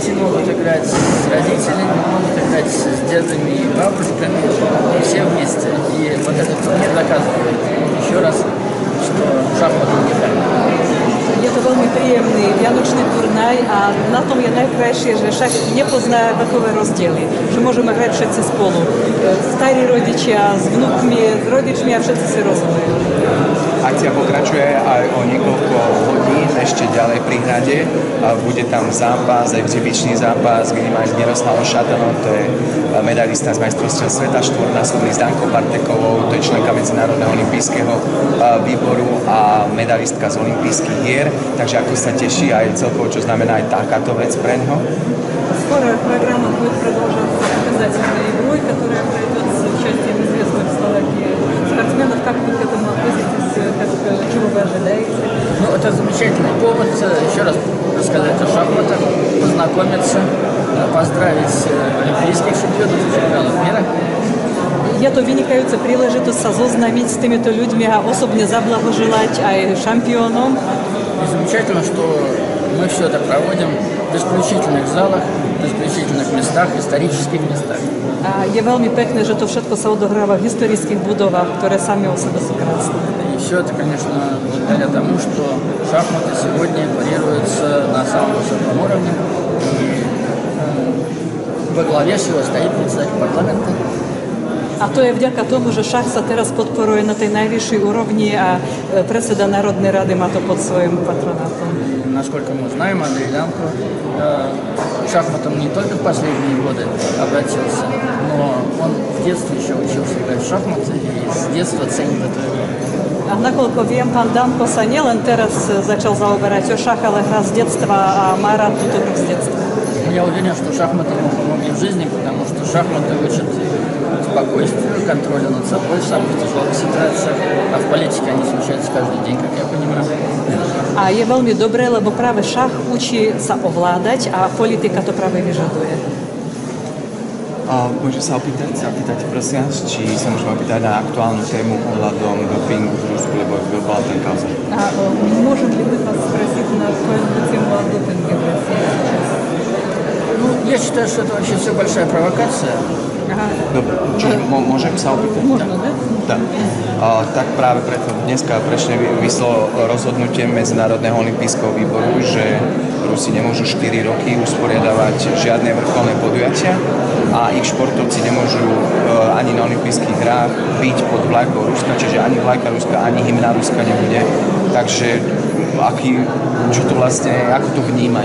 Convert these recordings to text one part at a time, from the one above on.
дети могут играть с родителями, могут играть с дедами и бабушками, и все вместе. И вот этот турнир доказывает еще раз, что шахматы уникальны. Je to veľmi príjemný vianočný turnaj a na tom je najkrajšie, že šach nepozná vekové rozdiely. Že môžeme hrať všetci spolu. Starí rodičia s vnúkmi, s rodičmi a všetci si rozumejú. Akcia pokračuje aj o niekoľko hodín ešte ďalej pri hrade. Bude tam zápas, exibičný zápas, kde má Miroslava Šatanová, to je medailista z majstrovstiev sveta, štvornásobný s Dankou Bartekovou, to je členka Medzinárodného olympijského výboru a medailistka z olympijských hier. Takže ako sa teší aj celkovo, čo znamená aj takáto vec pre ňoho? Скоро программа будет продолжаться показательной игрой, которая пройдет с участием известных в Словакии спортсменов. Как вы к этому относитесь? Чего вы ожидаете? Ну, это замечательный повод еще раз рассказать о шахматах, познакомиться, поздравить олимпийских чемпионов мира. Je to vynikajúca príležitosť sa zoznamiť s týmito ľuďmi a osobne zablahoželať aj šampiónom. И замечательно, что мы все это проводим в исключительных залах, в исключительных местах, исторических местах. A je veľmi pekné, že to všetko sa odohráva v historických budovách, ktoré sami o sebe sú krásne. И все это, конечно, благодаря тому, что шахматы сегодня парируются на самом высоком уровне. И во главе всего стоит председатель парламента. A to je vďaka tomu, že šach sa teraz podporuje na tej najvyššej úrovni a predseda Národnej rady má to pod svojím patronátom. Насколько мы знаем, Андрей Лямко к шахматам не только в последние годы обратился, но он в детстве еще учился играть в шахматы и с детства ценит эту игру. A nakoľko viem, pán Danko sa nielen teraz začal zaoberať o šach, ale hrá z detstva a má rád túto hru z detstva. Я уверен, что шахматы ему помогли в жизни, потому что шахматы учат спокойствию, контролю над собой в самых тяжелых ситуациях, а в политике они случаются каждый день, как я понимаю. A je veľmi dobré, lebo práve šach učí sa ovládať a politika to práve vyžaduje. Môžem sa opýtať, prosím vás, či sa môžeme opýtať na aktuálnu tému ohľadom dopingu v Rusku, lebo bola ten kauza. A môžem li быть вас спросить на актуальную тему о допинге в России сейчас? Ну, я считаю, что это вообще все большая провокация. Dobre, čiže môžem sa opýtať? Možno, ne? Tak. Tak práve preto dneska prečne vyslo rozhodnutie Medzinárodného olympijského výboru, že Rusi nemôžu 4 roky usporiadavať žiadne vrcholné podujatia a ich športovci nemôžu ani na olympijských hrách byť pod vlajkou Ruska, čiže ani vlajka Ruska, ani hymna Ruska nebude. Takže čo to vlastne, ako to vnímajú?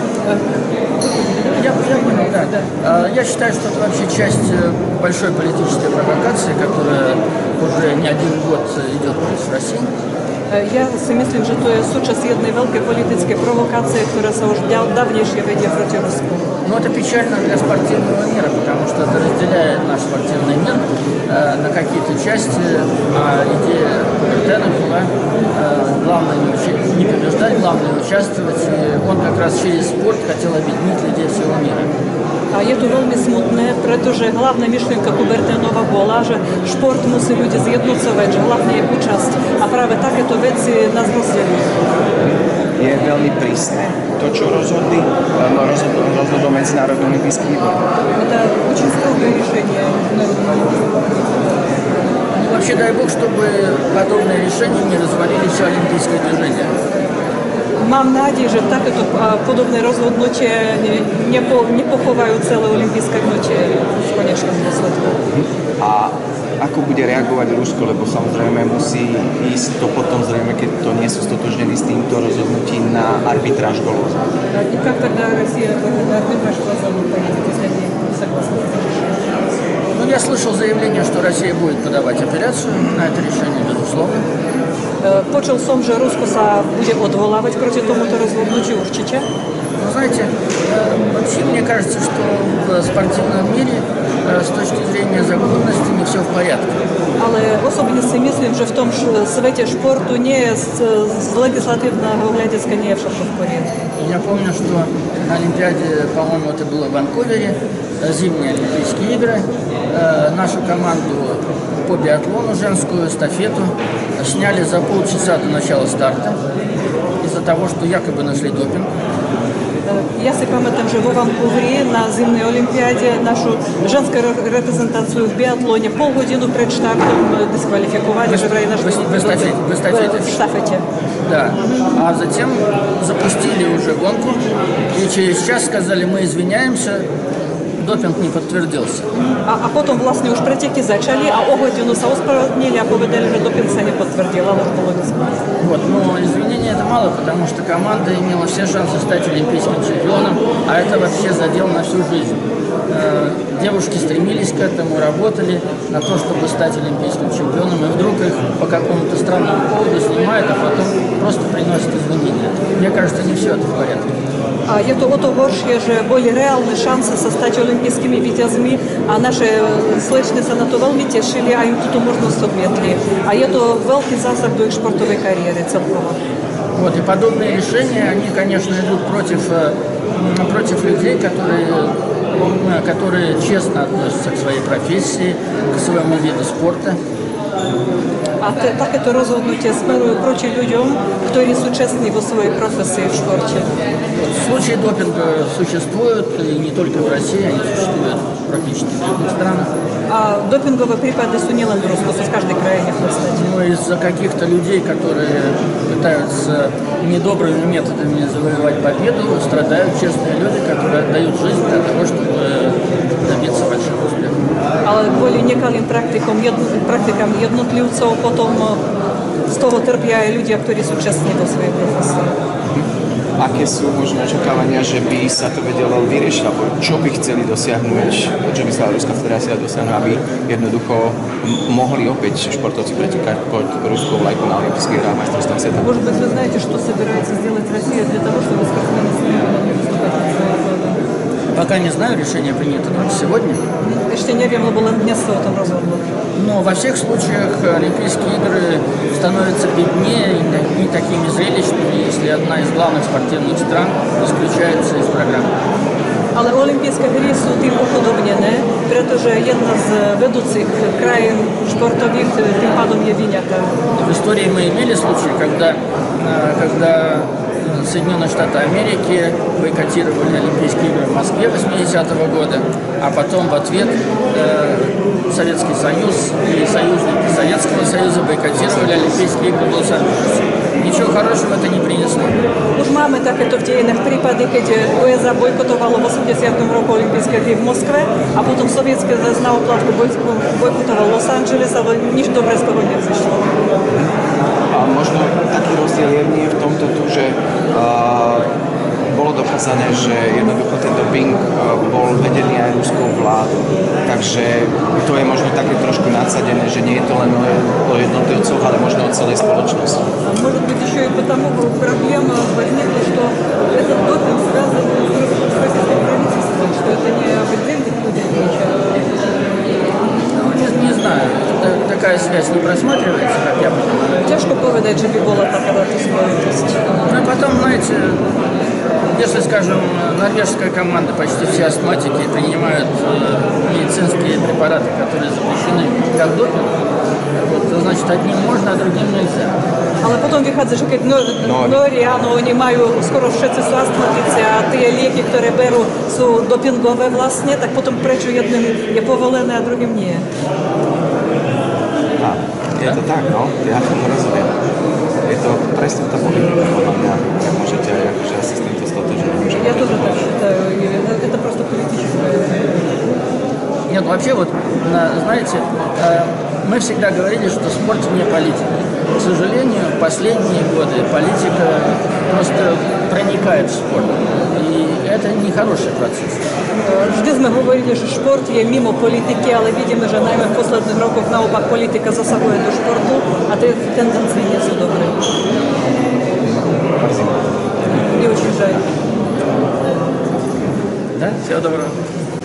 Я понял, да. Я считаю, что это вообще часть большой политической провокации, которая уже не один год идет против России. Ja si myslím, že to je súčasť jednej veľkej politickej provokácie, ktorá sa už dávnejšie vedie proti Rusku. Но это печально для спортивного мира, потому что это разделяет наш спортивный мир на какие-то части. А идея Кубертена была главное не побеждать, главное участвовать. И он как раз через спорт хотел объединить людей всего мира. A je to veľmi smutné, pretože hlavná myšlienka Kubertenova bola, že šport musí ľudí zjednocovať, že hlavne je účasť. A práve takéto veci nás rozdeľujú. Je veľmi prísne to, čo rozhodol Medzinárodný olympijský výbor. Это очень строгое решение Международного олимпийского комитета. Вообще, дай бог, чтобы подобные решения не развалили все олимпийское движение. Mám nádej, že takéto podobné rozhodnutie nepochovajú celé olympijské hnutie v konečnom dôsledku. A ako bude reagovať Rusko, lebo samozrejme musí ísť to potom zrejme, keď to nie sú stotožnení s týmto rozhodnutím na arbitráž golov. И как тогда Россия на арбитраж глазами поедет, если они не согласны с этим решением? Ну, я слышал заявление, что Россия будет подавать апелляцию на это решение, безусловно. Počul som, že Rusko sa bude odvolávať proti tomuto rozhodnutiu určite. Ну, знаете, вообще мне кажется, что в спортивном мире с точки зрения законности не все в порядке. Ale osobne si myslím, že v tom svete športu nie je z legislatívneho hľadiska nie je všetko v poriadku. Я помню, что на Олимпиаде, по-моему, это было в Ванкувере, зимние Олимпийские игры, нашу команду по биатлону, женскую эстафету, сняли за полчаса до начала старта из-за того, что якобы нашли допинг. Я си пам'ятам, що во Ванкувері на зимній олімпіаді нашу женську репрезентацію в біатлоні полгодину перед стартом дисквалификовали. В штафете. Да. А затем запустили уже гонку, и через час сказали, мы извиняемся, допинг не подтвердился. А потім, власне, уж протеки зачали, а о годину се осправднили, а повідали, що допінг се не підтвердив, а може було не. Вот, но извинения это мало, потому что команда имела все шансы стать олимпийским чемпионом, а это вообще задел на всю жизнь. Девушки стремились к этому, работали на то, чтобы стать олимпийским чемпионом, и вдруг их по какому-то странному поводу снимают, а потом просто приносят извинения. Мне кажется, не все это в порядке. А є то горше, що були реальні шанси стати олімпійськими витязми, а наші сличниці на то вельми тішили, а їм тут можливість відмітили. А є то великий засіб до їх спортової кар'єри цілково. Вот, и подобные решения, они, конечно, идут против людей, которые честно относятся к своей профессии, к своему виду спорта. А таке розhodnutie smeruje proti ľuďom, ktorí sú čestní vo svojej profesii v športe. Случаи допинга существуют, и не только в России, они существуют практически в других странах. А допинговые припады sú nielen v Rusku, sú z každej krajiny v podstate. Но из-за каких-то людей, которые пытаются недобрыми методами завоевать победу, страдают честные люди, которые отдают жизнь для того, чтобы добиться больших успехов. Ale kvôli nekalým praktikám jednotlivcov potom z toho trpia aj ľudia, ktorí sú čestní vo svojej profesii. Aké sú možno očakávania, že by sa to vedelo vyriešiť, alebo čo by chceli dosiahnuť, čo by chcela Ruská federácia dosiahnuť, aby jednoducho mohli opäť športovci pretekať pod ruskou vlajkou на Олимпийских играх majstrovstvách sveta? Может быть, вы знаете, что собирается сделать Россия для того, чтобы спортсмены смогли выступать на своих водах? Пока не знаю, решение принято только сегодня. Ešte neviem, lebo len dnes sa o tom rozhodlo. Но во всех случаях Олимпийские игры становятся беднее и такими зрелищными, если одна из главных спортивных стран исключается из программы. Ale olympijské hry sú tým upodobnené, pretože jedna z vedúcich krajín športových tým pádom je vyňatá. В истории мы имели случай, когда Соединенные Штаты Америки бойкотировали Олимпийские игры в Москве 80-го года, а потом в ответ Советский Союз и союзники Советского Союза бойкотировали Олимпийские игры в Лос-Анджелесе. Ничего хорошего это не принесло. Už máme takéto v dejinách prípady, keď USA bojkotovalo v 80. roku olympijské hry v Moskve a potom sovietské zväz na oplátku bojkotoval Los Angeles, ale nič dobré z toho nevzýšlo. A možno taký rozdiel je v tomto tu, že bolo dokázané, že jednoducho ten doping bol vedený aj ruskou vládou. Takže to je možno také trošku nadsadené, že nie je to len o jednotlivcoch, ale možno o celej spoločnosti. Может быть, еще и потому проблема возникла, что этот допинг связан с российским правительством, что это не об отдельных людях Не знаю, такая связь не просматривается, как я понимаю. Тяжко povedať, že by bola takáto spojitosť. Ну и потом, знаете, если, скажем, норвежская команда, почти все астматики принимают медицинские препараты, которые запрещены как допинг, вот, то значит, одним можно, а другим нельзя. Ale potom vychádza, že keď Nóri, áno, oni majú, skoro všetci sú astmatici a tie lieky, ktoré berú, sú dopingové vlastne, tak potom prečo jedným je povolené a druhým nie? Je to tak, no, ja tomu rozumiem. Je to presne tá politika, podľa mňa, jak môžete, akože ja sa s týmto stotožňujem. Я тоже так считаю, это просто политическое. Нет, вообще вот, знаете, мы всегда говорили, что спорт не политика. К сожалению, в последние годы политика просто проникает в спорт. И это нехороший процесс. Vždy sme hovorili, že šport je mimo politiky, ale vidíme, že najmä v posledných rokoch naopak politika zasahuje do športu a tie tendencie nie sú dobré. Мне очень жаль. Да? Всего доброго.